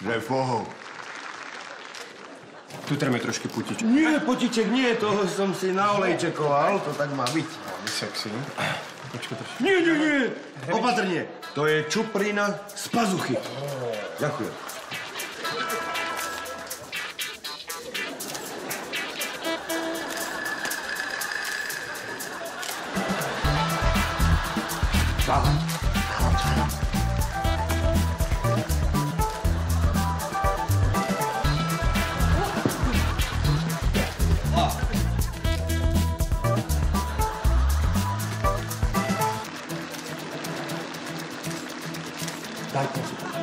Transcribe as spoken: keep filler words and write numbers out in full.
Šéfo. Tu treba trošky putiček. Nie, putiček nie, toho som si na olej čekoval, to tak má byť. Veľmi sexy. Počkaj trošku. Nie, nie, nie, opatrne. To je čuprina z pazuchy. Ďakujem. Dávaj. Daj to.